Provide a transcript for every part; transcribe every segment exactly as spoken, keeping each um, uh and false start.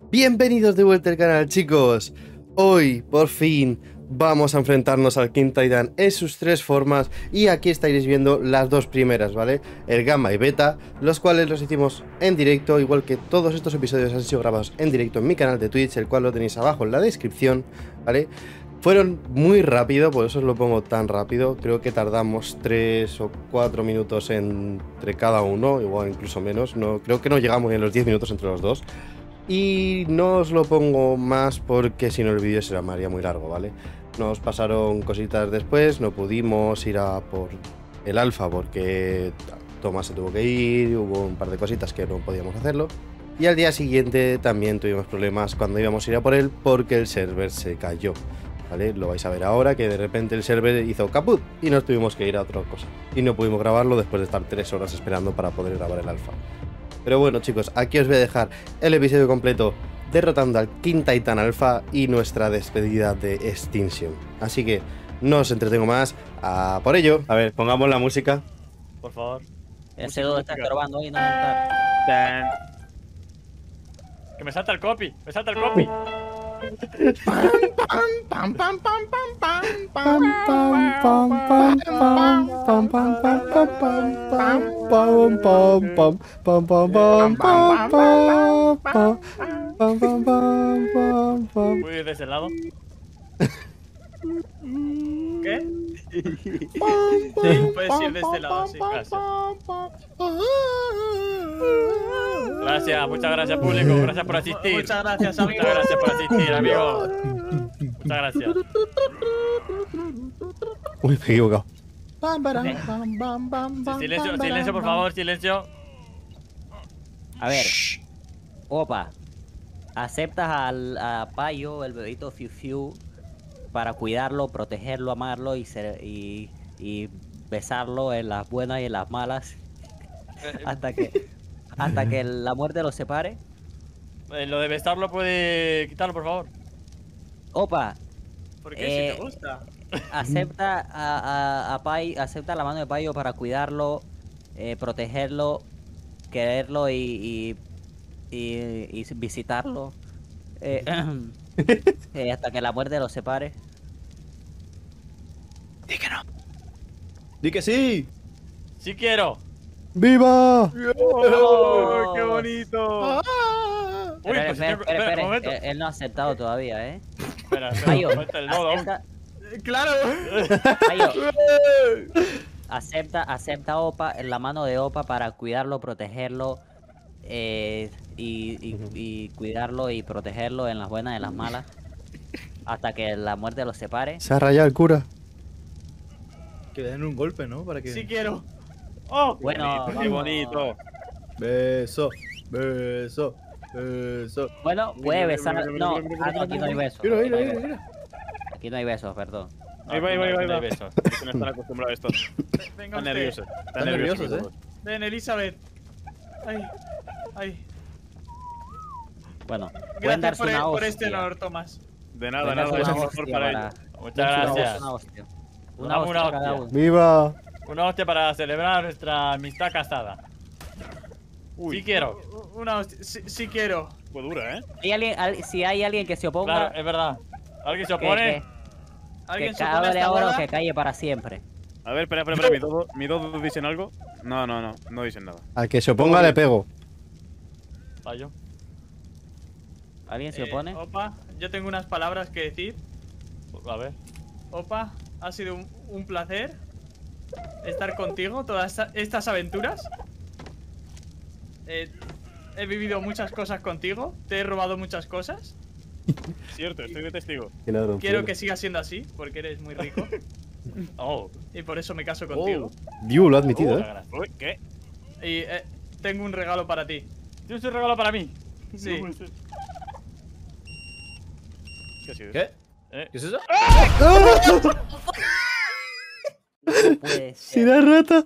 Bienvenidos de vuelta al canal, chicos. Hoy, por fin, vamos a enfrentarnos al King Titan en sus tres formas. Y aquí estaréis viendo las dos primeras, ¿vale? El Gamma y Beta, los cuales los hicimos en directo. Igual que todos estos episodios han sido grabados en directo en mi canal de Twitch, el cual lo tenéis abajo en la descripción, ¿vale? Fueron muy rápido, por eso os lo pongo tan rápido. Creo que tardamos tres o cuatro minutos entre cada uno, igual incluso menos. No, creo que no llegamos ni a los diez minutos entre los dos. Y no os lo pongo más porque si no el vídeo se me haría muy largo, ¿vale? Nos pasaron cositas después, no pudimos ir a por el alfa porque Tomás se tuvo que ir, hubo un par de cositas que no podíamos hacerlo. Y al día siguiente también tuvimos problemas cuando íbamos a ir a por él porque el server se cayó, ¿vale? Lo vais a ver ahora que de repente el server hizo caput y nos tuvimos que ir a otra cosa. Y no pudimos grabarlo después de estar tres horas esperando para poder grabar el alfa. Pero bueno, chicos, aquí os voy a dejar el episodio completo derrotando al King Titan Alpha y nuestra despedida de Extinction. Así que no os entretengo más, a por ello. A ver, pongamos la música, por favor. Ese dos está estorbando hoy, no está. Que me salta el copy, me salta el copy. Voy de ese lado. ¿Qué? Sí, puedes ir de este lado, sí, gracias. Gracias, muchas gracias público, gracias por asistir. Muchas gracias, amigo. Muchas gracias por asistir, amigo. Muchas gracias. Uy, me he equivocado. Sí, silencio, silencio, por favor, silencio. A ver, opa, ¿aceptas al a Payo, el bebito Fiu Fiu, para cuidarlo, protegerlo, amarlo y, ser, y, y besarlo en las buenas y en las malas hasta que hasta que la muerte los separe? Eh, lo de besarlo puede quitarlo, por favor. Opa, ¿Por qué? eh, Si te gusta. acepta a, a, a Pai, acepta la mano de Payo para cuidarlo, eh, protegerlo, quererlo y, y, y, y visitarlo eh, eh, hasta que la muerte los separe. Di que no. ¡Di que sí! Sí quiero. ¡Viva! ¡Oh, qué bonito! Uy, Espera, pues espera, tengo- espera, espera, un espera, momento. él, él no ha aceptado todavía, ¿eh? Espera, espera, Payo, falta el nodo aún. acepta, ¡Claro! Payo, acepta, acepta Opa, la mano de Opa para cuidarlo, protegerlo eh, y, y, y cuidarlo y protegerlo en las buenas y en las malas hasta que la muerte los separe. Se ha rayado el cura. Que le den un golpe, ¿no? Para que... Sí quiero. ¡Oh! Bueno, qué vamos. bonito. Beso, beso, beso. Bueno, puede besar. No, ah, no, aquí no hay besos. Mira, Aquí no mira, hay mira, besos. mira. Aquí no hay besos, perdón. Ahí va, ahí va, ahí va, ahí va. Besos. Es que no están acostumbrados a esto. Venga Están usted. nerviosos. Están nerviosos, ¿eh? Ven, Elizabeth. Ay, ay. Bueno, pueden Gracias darse por, una por hostia. este honor, Tomás. De nada, Pueden nada, darse eso es una mejor hostia para para- ellos. Muchas Dense una gracias. Una hostia. Damos Una hostia una cada hostia. uno. ¡Viva! Una hostia para celebrar nuestra amistad casada. Sí quiero. Una hostia. Sí, sí quiero. Fue dura, ¿eh? ¿Hay alguien, al- si hay alguien que se oponga, Claro, es verdad. ¿Alguien se que, opone? que, ¿Alguien que se opone a hable esta ahora o boda? que calle para siempre. A ver, espera, espera, espera. ¿Mi dos, ¿Mi dos dicen algo? No, no, no. No dicen nada. Al que se oponga le pego. Fallo. ¿Alguien se Eh, opone? Opa, yo tengo unas palabras que decir. A ver. Opa, ha sido un, un placer estar contigo todas esta- estas aventuras. Eh, he vivido muchas cosas contigo. Te he robado muchas cosas. Cierto, estoy de testigo. Qué ladrón. Quiero que sigas siendo así, porque eres muy rico. Oh. Y por eso me caso contigo. Diu, lo ha admitido, Oh, ¿eh? la gracia. Uy, ¿qué? Y eh, tengo un regalo para ti. ¿Tienes un regalo para mí? Sí. No puede ser. ¿Qué ha sido? ¿Qué? ¿Eh? ¿Qué es eso? No puede ¡Si ser. la rata!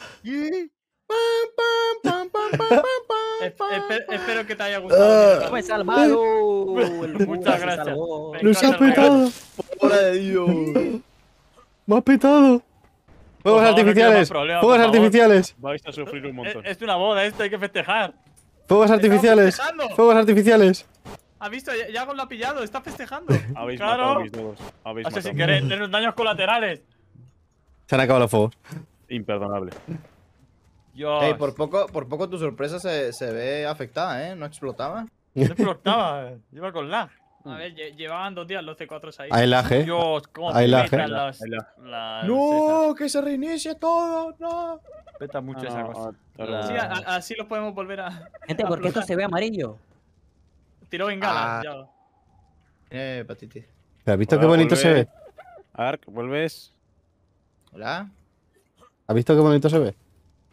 Espe- espe- espero que te haya gustado. mi ¡Me he regalo. salvado! El Muchas se gracias. salvó. Me ¡Nos ha encanta el regalo. petado! ¡Hora de Dios! ¡Me ha petado! ¡Fuegos favor, no quiero artificiales! más problemas, ¡Fuegos por favor. artificiales! Vais a sufrir un Eh, montón. Es una boda esto, hay que festejar. ¡Fuegos ¡Estamos artificiales! festejando! ¡Fuegos artificiales! ¿Ha visto? Ya- Yago lo ha pillado, está festejando. Habéis Claro. matado a mis dedos. Habéis O sea, matado. sin querer, tener daños colaterales. Se han acabado los fuegos. Imperdonable. Dios. Ey, por poco, por poco tu sorpresa se, se ve afectada, ¿eh? No explotaba. No explotaba. Iba con lag. A ver, lle- llevaban dos días los C cuatro ahí. Hay lag, eh. Dios, cómo Hay lag, petan eh. las, Hay lag. las- ¡No! ¡Que se reinicie todo! ¡No! esas. Peta mucho Ah, esa no, cosa. ah, claro. Sí, a- a- así los podemos volver a. Gente, ¿por qué esto se ve amarillo? Tiró bengalas, Ah. Yago. Tiene hepatitis. ¿Has visto Hola, qué bonito vuelve. se ve? Ark, ¿vuelves? ¿Hola? ¿Has visto qué bonito se ve?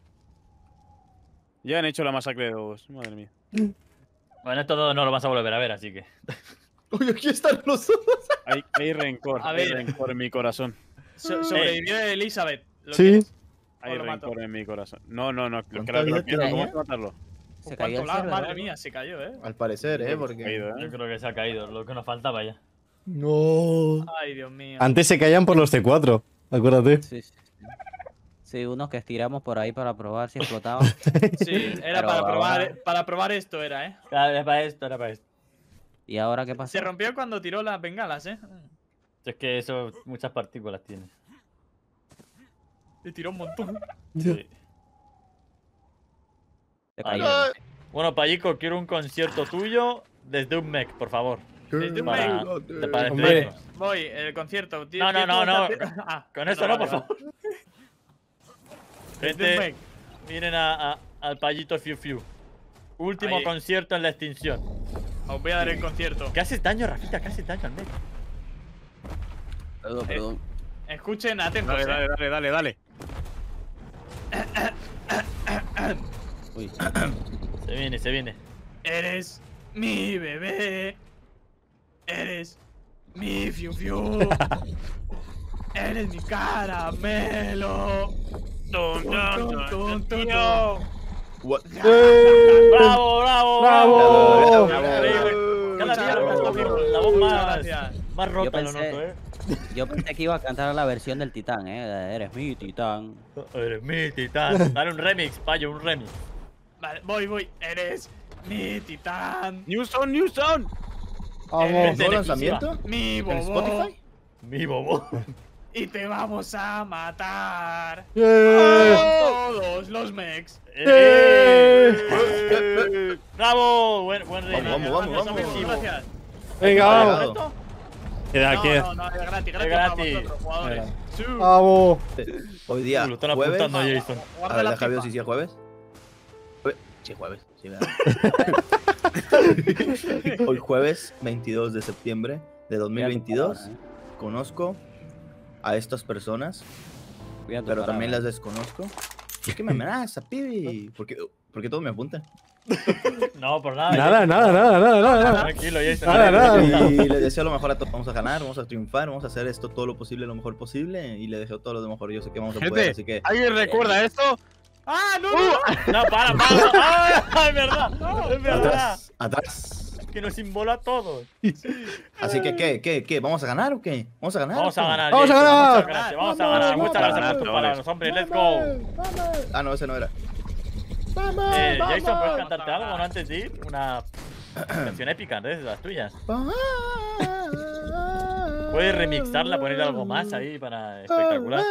Ya han hecho la masacre de dos. Madre mía. Bueno, esto no lo vas a volver a ver, así que. Uy, aquí están los dos. Hay, hay rencor. A Hay ver. rencor en mi corazón. So- sobrevivió Elizabeth. ¿Lo Sí. quieres? Hay O lo mato. rencor en mi corazón. No, no, no. Lo ¿Cuánta que lo vida quiero, tiene ¿cómo ella? matarlo? Se ¿Cuánto cayó el lag? server. Madre mía, se cayó, eh. Al parecer, ¿eh? Porque... Caído, Yo ¿eh? creo que se ha caído, lo que nos faltaba ya. No. Ay, Dios mío. Antes se caían por los C cuatro. Acuérdate. Sí, sí. sí. Sí, unos que estiramos por ahí para probar si explotaban. Sí, era Pero para probar, ahora- para probar esto, era, eh. Era para esto, era para esto. ¿Y ahora qué pasó? Se rompió cuando tiró las bengalas, eh. Es que eso muchas partículas tiene. Le tiró un montón. Sí. Se Vale. cayó. Bueno, Payico, quiero un concierto tuyo desde un mech, por favor. Desde un Para, mech. te- para Hombre. despedirnos. Voy, el concierto. Ti- No, no, ti- no, tú no. estás- Ah, Con eso no, por vale, vale. favor. Desde un Gente, mech. miren a, a- al Payito Fiu Fiu. Último Ahí. concierto en la extinción. Os voy a dar el concierto. ¿Qué haces daño, Rafita? ¿Qué haces daño al mech? Perdón, perdón. Escuchen, atentos. Dale, eh. dale, dale, dale, dale. Uy. Se viene, se viene. Eres mi bebé. Eres mi fiu fiu. Eres mi caramelo. Tun, tun, tun, tun, tun. What? ¡Bravo, bravo! ¡Bravo! Increíble. Cada Muchas día lo gracias, cantas amigo. con la voz Muchas más, gracias. más rota, Yo lo pensé- noto, ¿eh? Yo pensé que iba a cantar la versión del Titán, ¿eh? De Eres mi Titán. Eres mi titán. Dale un remix, Payo, un remix. Vale, voy, voy. Eres mi titán. New Zone, New Zone. Vamos. Eres ¿Nuevo en lanzamiento? Mi ¿En bobo. Spotify? Mi bobo. Y te vamos a matar. ¡Eh! Con todos los mechs. ¡Eh! ¡Eh! ¡Bravo! Buen, buen remix. Vamos, vamos, Gracias, vamos, amigo, vamos. gracias. Venga, Vale, vamos. vale. ¿Esto? Queda, No, queda. no, no, es gratis, gratis. Es para gratis. vosotros, jugadores. Sí. Vamos. Hoy día, Uh, lo están jueves... apuntando, Jason. A Guarda ver, la deja ver pipa. si sí es jueves. Jue- Sí, jueves. Sí, ¿verdad? Hoy jueves veintidós de septiembre de dos mil veintidós. Cuida tu palabra, Conozco a estas personas, ¿eh? Cuida tu pero también las palabra. desconozco. ¿Por qué me amenaza, pibi? ¿Por qué, por qué todos me apuntan? No, por nada. Nada, nada, nada, nada, nada. Tranquilo, Jason. Nada, nada. Y les deseo lo mejor a todos. Vamos a ganar, vamos a triunfar, vamos a hacer esto todo lo posible, lo mejor posible. Y les deseo todo lo mejor. Yo sé que vamos a poder, Gente, así que. ¿alguien recuerda esto? ¡Ah, no, no! No, para, para. ¡Ah! Es verdad. Es verdad. Atrás, atrás. Que nos inmola a todos. Así que, ¿qué? ¿Qué? ¿Qué? ¿Vamos a ganar o qué? ¿Vamos a ganar? Vamos o a qué? ganar. ¡Vamos a Jason, ganar! Muchas gracias. Vamos a ganar. Muchas gracias por tus Vamos. palabras, hombre. Let's go. Ah, no, ese no era. Eh, Jason, ¿puedes cantarte algo no antes de ir? Una canción épica, ¿eh? De las tuyas. Puedes remixarla, ponerle algo más ahí para espectacular.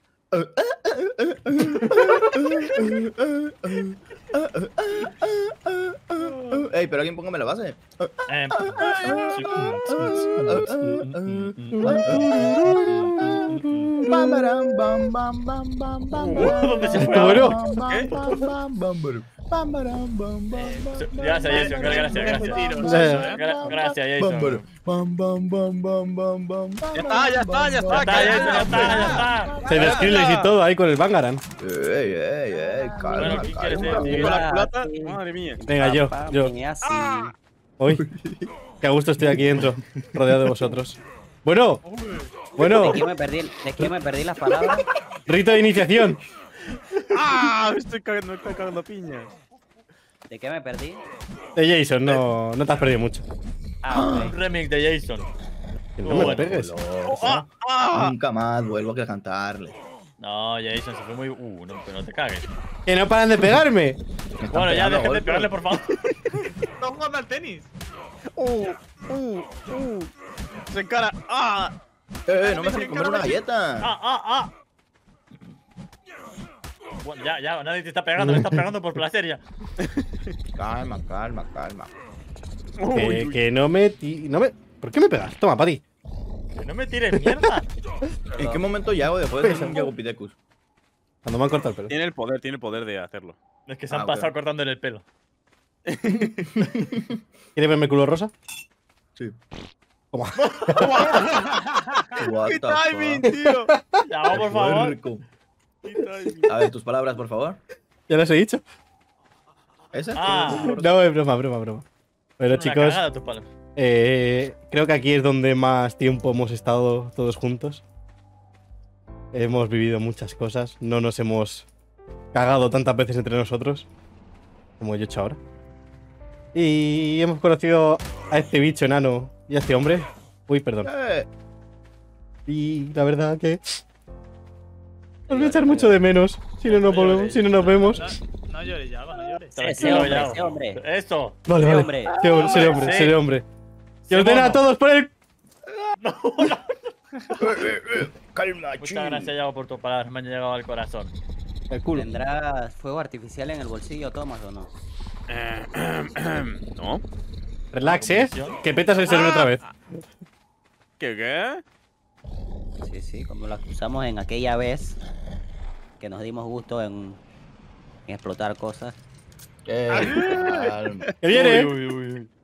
Ey, pero alguien póngame la base. Eh, Bam, baram, bam, bam, bam, bam, bam, ¿Dónde se fue Bueno. ahora? ¿Qué? bam, bam, bam, baram. Bam, baram, bam, bam, bam, Gracias, Jason. Gracias, gracias. Tiros, Eh. eso, ¿eh? Gra- Gracias, bam, Jason. bam, bam, bam, bam, bam, bam, Ya está, ya está, ya Ya está. está, Jason, ya está, ya está. Se descriles y todo ahí con el Bangaran. Ey, ey, ey, calma, Bueno, ¿quién quieres calma. decir? Con la culata, Sí. madre mía. Venga, yo, Papá, yo. me así. Hoy. Qué a gusto estoy aquí dentro, rodeado de vosotros. Bueno, bueno, ¿De qué me perdí, de qué me perdí las palabras? rito de iniciación. ¡Ah! Me estoy cagando, me estoy cagando piña. ¿De qué me perdí? De Jason, no, no te has perdido mucho. Ah, Un ok. remix de Jason. Que no me Bueno, pegues. Nunca más vuelvo a cantarle. No, Jason, se fue muy. Uh, no, pero no te cagues. ¡Que no paran de pegarme! Me están Bueno, ya pegando a dejen de golpes. pegarle, por favor. ¡Estamos jugando al tenis! Uh, uh, uh. Se encara. ¡Ah! Eh, no me dejan comer una galleta. ¡Ah, ah, ah! Bueno, ya, ya, nadie te está pegando, le estás pegando por placer ya. Calma, calma, calma. Que, que no me, ti- no me... ¿Por qué me pegas? Toma, para ti. Que no me tires mierda. ¿En qué momento Yago dejó de ser un Yago Pidecus? Cuando me han cortado el pelo. Tiene el poder, tiene el poder de hacerlo. Es que se han Ah, pasado ok. cortándole el pelo. ¿Quieres verme el culo rosa? Sí. Toma. What ¡Qué the timing, fuck? tío! Ya, vamos, por favor. Puerco. ¡Qué timing! A ver, tus palabras, por favor. Ya las he dicho. ¿Esa? Ah. No, es broma, broma, broma. Pero Una chicos, cagada tus palabras. eh, creo que aquí es donde más tiempo hemos estado todos juntos. Hemos vivido muchas cosas. No nos hemos cagado tantas veces entre nosotros como yo he hecho ahora. Y hemos conocido a este bicho enano y a este hombre. Uy, perdón. Eh, Y la verdad que nos voy a echar mucho de menos si no nos, volvemos, si no nos vemos. No, no llores, Yago, no llores. Ese Tranquilo, hombre, Yago. ese hombre. Esto. Vale, Ese vale. hombre. Seré hombre, seré hombre, Sí. seré hombre. Sí, Y ordena a mono. todos por el... calma, Muchas gracias, Yago, por tus palabras. Me han llegado al corazón. el culo. ¿Tendrás fuego artificial en el bolsillo, Thomas, o no? Eh, ¿No? Relax, eh. Que petas el server otra vez. ¿Qué qué? Sí, sí, como lo acusamos en aquella vez que nos dimos gusto en, en explotar cosas. Eh, calma. Que viene, Uy, eh. uy, uy, uy.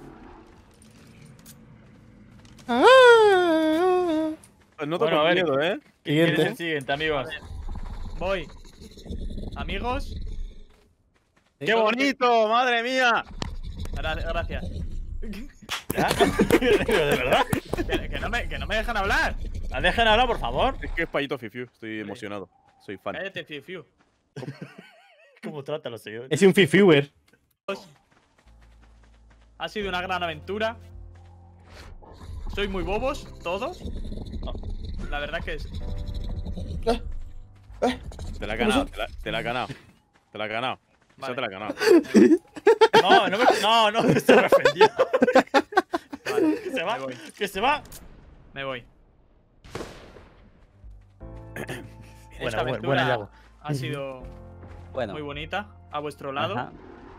Ah. Pues no Bueno, a tengo ver. miedo, ¿eh? ¿Quién es Siguiente. el siguiente, amigos? Voy. Amigos. ¡Qué bonito! ¡Madre mía! Gra- gracias. ¿Ya? ¿De verdad? Que, que no me, que no me dejan hablar. ¿La dejan hablar, por favor? Es que es Payito Fifiu, estoy emocionado. Soy fan. Cállate, Fiu Fiu. ¿Cómo trata a los seguidores? Es un fifiuber. Ha sido una gran aventura. Soy muy bobos, todos. La verdad que es. Te la has ganado, te la, te la has ganado. Te la has ganado. Esa Vale. te la has ganado. No, no, me, no, no, se me ofendió. Vale, Que se va, me voy. que se va. Me voy. Buena, Esta buena, aventura buena, Yago. ha sido Bueno. muy bonita a vuestro lado. Ajá.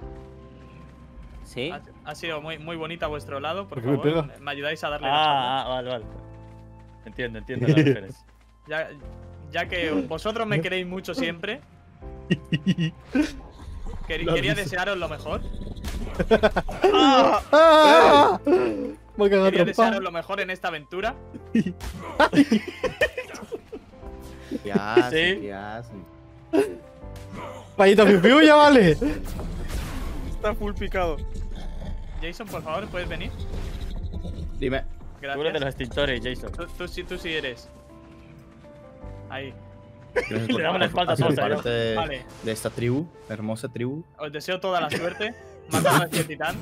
Sí. Ha, ha sido muy, muy bonita a vuestro lado. Por ¿Por qué me favor, pega? me, me ayudáis a darle la espalda. Ah, ah, vale, vale. Entiendo, entiendo la referencia. Ya, ya que vosotros me queréis mucho siempre. quer- quería desearos lo mejor. ¡Ah! Me he cagado Quería a desearos trompa. lo mejor en esta aventura. ¿Qué hacen? Sí. ¿Qué hacen? Payito fifiu, ya vale. Está full picado. Jason, por favor, ¿puedes venir? Dime. Tú eres de los Gracias. extintores, Jason. Tú, tú sí, tú sí eres. Ahí. Gracias Le damos la espalda a por todos, ser ¿no? parte de, Vale. de esta tribu, hermosa tribu. Os deseo toda la suerte. Matando a este titán.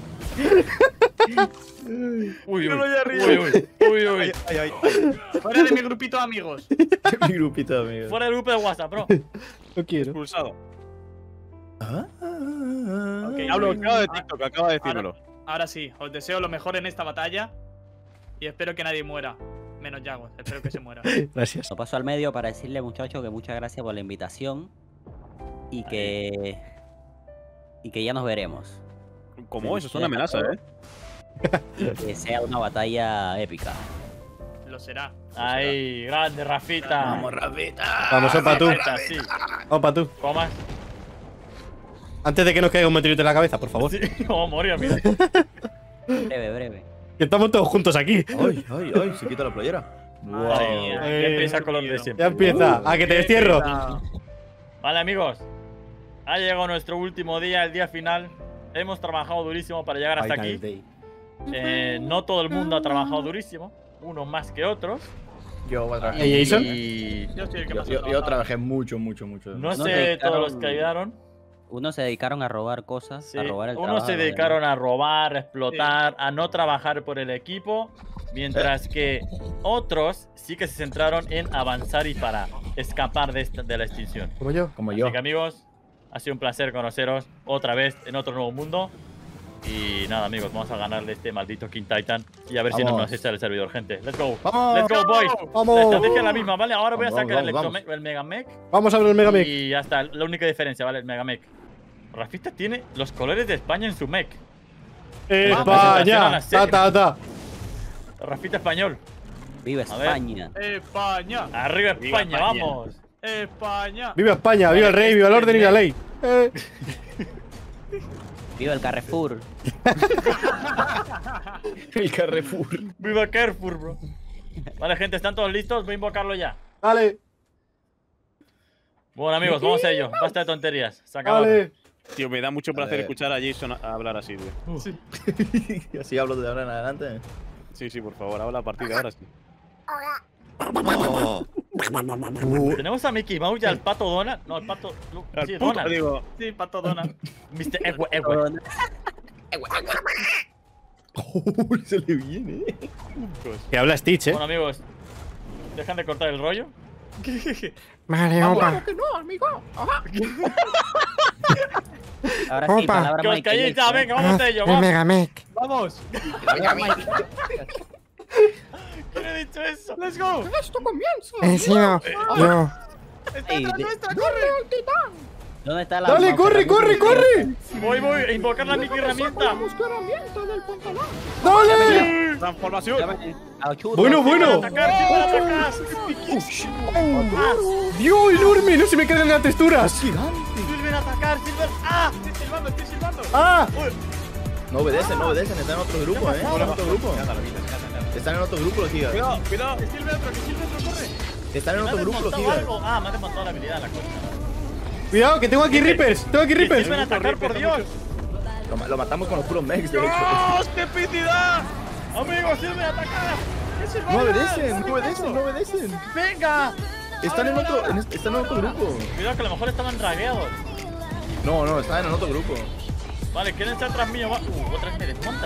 Uy, uy, No lo haya uy, arriba. uy, uy, uy. Ay, ay, ay. Fuera de mi grupito de amigos. Mi grupito de amigos. Fuera del grupo de WhatsApp, bro. No quiero. Expulsado. Ah, Ok, Ha bloqueado de TikTok, acaba de decírmelo. Ahora sí, os deseo lo mejor en esta batalla. Y espero que nadie muera. Menos Yago, espero que se muera. Gracias. Lo paso al medio para decirle, muchachos, que muchas gracias por la invitación. Y que. Y que ya nos veremos. ¿Cómo? Eso es una amenaza, ¿eh? Que sea una batalla épica. Lo será. Ahí, grande, Rafita. Vamos, Rafita. Vamos, opa tú. Rafita, sí. Opa tú. Comas. Antes de que nos caiga un meteorito en la cabeza, por favor. Sí, vamos a morir, mira. Breve, breve. Que estamos todos juntos aquí. Ay, ay, ay, se quita la playera. Madre mía, Ya Eh, empieza el color de siempre. Ya empieza. A que te destierro. Vale, amigos. Ha llegado nuestro último día, el día final. Hemos trabajado durísimo para llegar hasta aquí. Eh, no todo el mundo ha trabajado durísimo. Unos más que otros. Yo voy a trabajar. ¿Y Jason? Y Yo soy el que Yo, más yo- ha yo trabajado. trabajé mucho, mucho, mucho. no No sé te todos los dedicaron- que ayudaron. Unos se dedicaron a robar cosas, Sí, a robar el Unos trabajo se de los dedicaron a robar, a explotar, a no trabajar por el equipo. Mientras que otros sí que se centraron en avanzar y para escapar de, esta, de la extinción. Como yo. Como yo. Así que amigos, ha sido un placer conoceros otra vez en otro nuevo mundo. Y nada amigos, vamos a ganarle este maldito King Titan y a ver si no Vamos. nos echa el servidor, gente. Let's go. Vamos. Let's go, boys. Vamos. La estrategia es la misma, ¿vale? Ahora voy a Vamos, sacar el, vamos, Electromech- el Megamech. Vamos a ver el Megamech. Y ya está, la única diferencia, ¿vale? El Megamech. Rafita tiene los colores de España en su mech. España. Ta, ta, ta. Rafita español. Viva A ver. España. España. Arriba Viva España, España. vamos. España. Viva España, Vale, viva el rey, este viva el orden y la Mech. ley. Eh. Viva el Carrefour. El Carrefour. Viva Carrefour, bro. Vale, gente, ¿están todos listos? Voy a invocarlo ya. Dale, Bueno, amigos, vamos a ello. Basta de tonterías. Se acabó. dale. Tío, me da mucho placer ver. escuchar a Jason a- hablar así, tío. Así hablo de ahora en adelante. Sí, sí, por favor, habla a partir de ahora sí. Tenemos a Mickey Mouse y al pato Donald. No, el pato. Lu- Al Sí, puto, Donald. digo, Sí, Pato Donald. mister Egwe, Egwe. Uy, se le viene. pues, Que habla Stitch, eh. Bueno, amigos, dejan de cortar el rollo. Vale, opa. Ahora sí, Opa. palabra Que os Michael calléis ya, Jackson. venga, vamos a ello. El Vamos. Megamech. Vamos. ¿Quién ha dicho eso? Let's go. He sido yo. Está Ey, atrás de- nuestra, corre. ¿Dónde está la Dale, mouse corre, herramienta? corre, corre. Voy, voy a invocar la Mickey herramienta. Dale. transformación. Llame a Churro. Bueno, bueno. Atacar, sí, para atacar. Dios, enorme. No se me cargan las texturas. Silver, atacar, Silver. ¡Ah! Estoy silbando, estoy silbando. Ah. No obedecen, no obedecen. Están en otro grupo, eh. Están en otro grupo. Están en otro grupo los gigas. Cuidado, cuidado. Que silbe otro, que silbe otro, corre. Están en ¿Me ha otro grupo los desmontado gigas. algo? Ah, me ha desmontado la habilidad la cosa. Cuidado, que tengo aquí Reapers. Tengo aquí Que Reapers. Silver atacar, por Dios. Lo, ma- lo matamos con los puros mechs, de hecho. ¡Dios, qué epicidad! Amigos, Silver, atacar. No obedecen, no obedecen, no obedecen. ¡Venga! Están en otro, en est- están en otro grupo. Cuidado, que a lo mejor estaban ragueados. No, no, están en otro grupo. Vale, quédense atrás mío. va- Uh, otra vez me desmontan.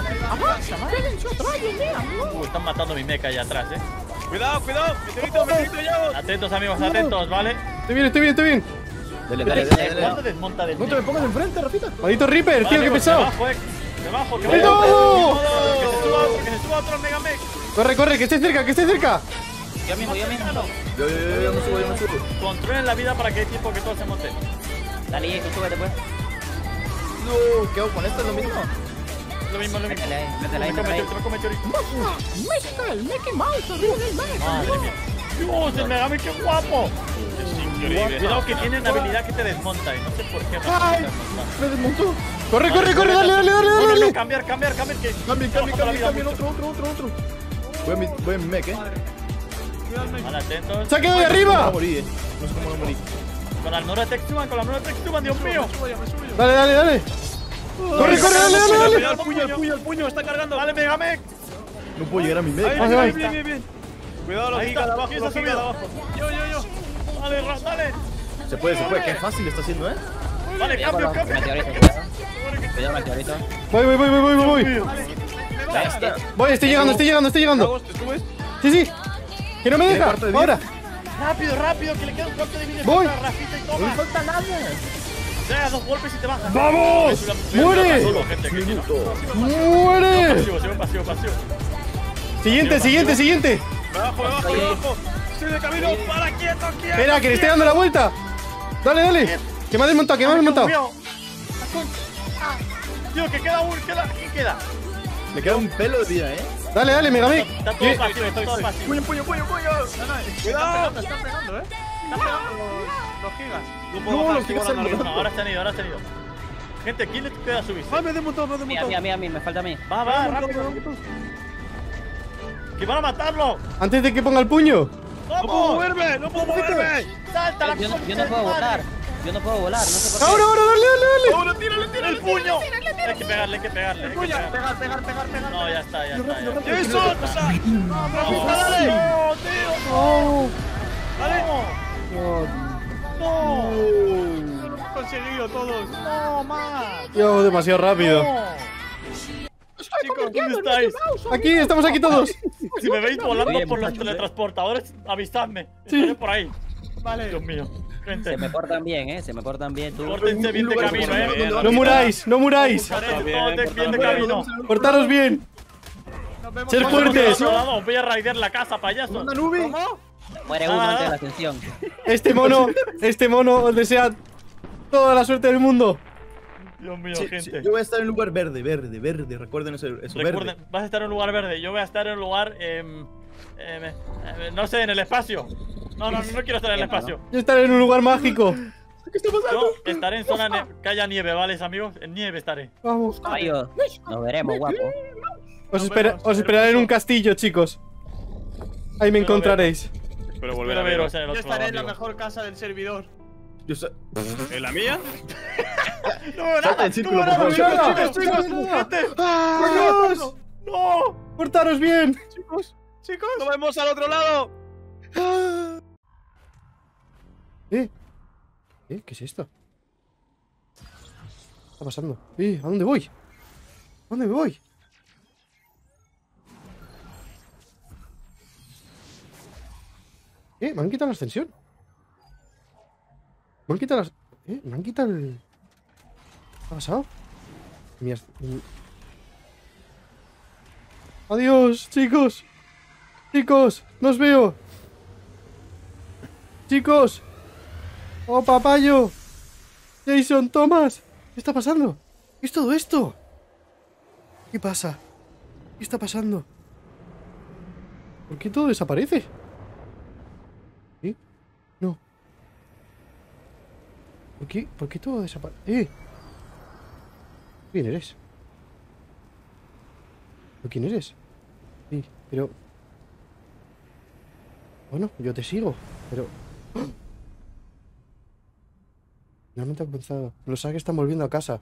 Uh, están matando mi mecha allá atrás, eh. Cuidado, cuidado. Meteorito, meteorito, ya. Atentos, amigos, atentos, ¿vale? Estoy bien, estoy bien, estoy bien. Dale, dale, dale, ¿Cuándo dale. desmonta del No te me pongas enfrente, Rafita. Maldito Reaper, tío, qué amigos, pesado. Debajo, eh. Debajo, que ¡Cuidado! vaya. Que se suba otro, que se suba otro Megamech. Corre, corre, que esté cerca, que esté cerca. Yo mismo, yo mismo. Yo, yo, yo, yo no subo, yo no subo. Controlen la vida para que hay tiempo que todos se monten. Dale, Jason, súbete pues. No, ¿qué hago con esto? ¿Es lo mismo? Lo mismo, lo mismo. Métele ahí, métele ahí, Me come métele ahí. meteorito, me come meteorito. Madre mía. Dios, el Megamech, qué guapo. Es increíble. Cuidado que tiene una habilidad que te desmonta y no sé por qué. no Ay. te desmonta. Me desmontó. Corre, corre, corre, dale, dale, dale, No, no, dale. no, cambiar, cambiar, cambiar. Que Cambien, no cambien, baja la cambien, vida cambien. mucho. Otro, otro, otro, otro. Voy a mi, voy a mi mech, eh. Vale, atentos. ¡Saque de No arriba! morí, eh. No sé cómo no morí. Con la armadura Textuban, con la armadura Textuban, Dios mío. Subo yo, me subo yo. Dale, dale, dale. Corre, corre, dale, dale, dale. Cuidado, el puño, el puño, el puño. Está cargando. Vale, Megamech. No puedo llegar a mi mech. Ahí, Vale, ahí, vale. bien, bien, bien. Cuidado, los Ahí gigas de está, abajo, ¿quién se ha los gigas de subido? abajo. Yo, yo, yo. Dale, Ra- dale. Se puede, se puede. Qué fácil está haciendo, eh. Vale, cambio, cambio. Meteorito, cuidado. Cuidado, meteorito. Voy, voy, voy, voy, voy, voy. Ya está. Voy, estoy llegando, estoy llegando, estoy llegando. Vamos, ¿te subes? Sí, sí. Que no me deja. cuarto de vida. Ahora. Rápido, rápido, que le queda un cuarto de vida. Voy. Rafita y No me toma. falta nada. Ya, dos golpes y te bajas. ¡Vamos! Es una- ¡Muere! Solo, gente, que sí, ¿no? ¡Muere! Pasivo, pasivo, pasivo, pasivo. Siguiente, siguiente, siguiente. Abajo, abajo, abajo. Estoy de camino. Para, quieto, quieto. Espera, que le estoy dando la vuelta. Dale, dale. Que me ha desmontado, que me ha desmontado. Tío, Tío, que queda un. Queda, ¿quién queda? Le queda un pelo de vida, eh. Dale, dale, Megamech. Está todo pasivo, está todo pasivo. Puño, puño, puño, puño. Están pegando, están pegando, eh. Están pegando los, los gigas. No puedo No, bajar, los estoy gigas volando se han arriba. No, ahora se han ido, ahora se han ido. Gente, ¿quién le queda subirse? Ah, me he desmontado, me he A mí, a desmontado. mí, a mí, a mí, me falta a mí. Va, va, rápido. ¡Que van a matarlo! Antes de que ponga el puño. ¡No puedo ¡Vamos! moverme! ¡No puedo moverme! ¡Salta la Yo no, concha yo no de puedo tu madre! volar. Yo no puedo volar, no sé por qué. Ahora, ahora, dale, dale, dale. ¡Ahora, tírale, tírale! ¡El puño! Hay que pegarle, hay que pegarle. Hay que Puño, pegarle. pegar, pegar, pegar, pegar. No, ya está, ya está. Ya está. ¡Eso! ¡O sea! ¡No, dale! ¡No, tío! Oh. ¡Dale! ¡No! Lo hemos conseguido todos. ¡No, más! Dios, demasiado rápido. ¡No! Sí, chicos. ¿Dónde estáis? Aquí, estamos aquí todos. Si me veis volando Bien, por los muchachos, ¿eh? teletransportadores, avisadme. Sí. Estaré por ahí. Vale. Dios mío. Gente, Se me portan bien, ¿eh? Se me portan bien. Tú. pórtense bien de lugar camino, seguro eh. donde van No a muráis, no muráis. Buscaré bien, todo de- bien de portado bien. camino. Portaros bien. Nos vemos Ser en Vamos fuertes. al otro lado, voy a raidear la casa, payaso. ¡Una nube! ¿Cómo? Muere uno Ah. antes de la ascensión. Este mono, este mono os desea toda la suerte del mundo. Dios mío, Sí, sí, gente. yo voy a estar en un lugar verde, verde, verde. Recuerden eso, eso Recuerden, verde. vas a estar en un lugar verde. Yo voy a estar en un lugar. em, em, eh, no sé, en el espacio. No, no, no quiero estar en el espacio. Yo estaré en un lugar mágico. ¿Qué está pasando? Yo estaré en zona ne- que haya nieve, ¿vale, amigos? En nieve estaré. Vamos. Caballo, nos veremos, guapo. Os, espera- os esperaré en un castillo, chicos. Ahí me Espero encontraréis. Espero volver Espero a veros veros. en el Yo otro estaré lado, en la amigos. mejor casa del servidor. Yo sé- ¿En la mía? No, Salta del círculo, por favor. ¡Nada! chicos, chicos, ¡Nada! gente. ¡Dios! ¡No! ¡Portaros bien! Chicos, Chicos, nos vemos al otro lado. ¿Eh? ¿Eh? ¿Qué es esto? ¿Qué está pasando? ¿Eh? ¿A dónde voy? ¿A dónde me voy? ¿Eh? ¿Me han quitado la ascensión? ¿Me han quitado las... ¿Eh? ¿Me han quitado el... ¿Qué ha pasado? Mi as- mi- Adiós, chicos. Chicos, nos veo. Chicos. Oh, papayo. Jason, Thomas. ¿Qué está pasando? ¿Qué es todo esto? ¿Qué pasa? ¿Qué está pasando? ¿Por qué todo desaparece? ¿Eh? No. ¿Por qué? ¿Por qué todo desaparece? ¡Eh! ¿Quién eres? ¿Pero quién eres? Sí, pero... Bueno, yo te sigo, pero... ¡Ah! Finalmente ha comenzado. Los Sag están volviendo a casa.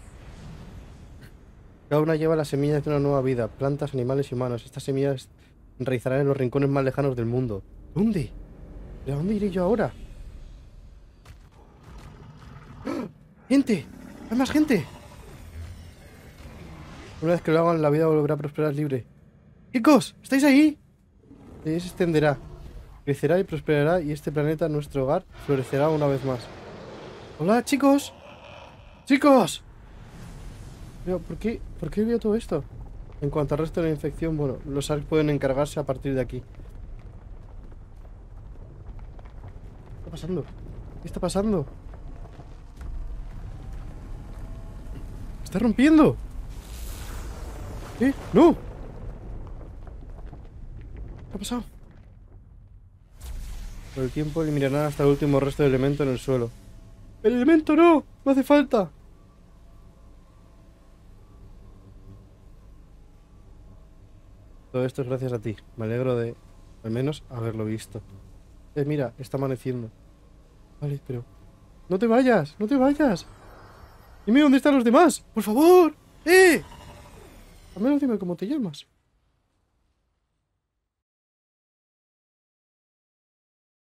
Cada una lleva las semillas de una nueva vida. Plantas, animales y humanos. Estas semillas enraizarán en los rincones más lejanos del mundo. ¿Dónde? ¿De dónde iré yo ahora? ¡Ah! ¡Gente! ¡Hay más gente! Una vez que lo hagan, la vida volverá a prosperar libre. ¡Chicos! ¿Estáis ahí? Se extenderá, crecerá y prosperará, y este planeta, nuestro hogar, florecerá una vez más. ¡Hola, chicos! ¡Chicos! Pero, ¿por qué? ¿Por qué veo todo esto? En cuanto al resto de la infección, bueno, los A R K pueden encargarse a partir de aquí. ¿Qué está pasando? ¿Qué está pasando? ¡Está rompiendo! ¿Qué? ¡No! ¿Qué ha pasado? Por el tiempo eliminarán hasta el último resto de elemento en el suelo. ¡El elemento no! ¡No hace falta! Todo esto es gracias a ti. Me alegro de, al menos, haberlo visto. Eh, mira, está amaneciendo. Vale, pero... ¡No te vayas! ¡No te vayas! Dime dónde están los demás. ¡Por favor! ¡Eh! Al menos dime cómo te llamas.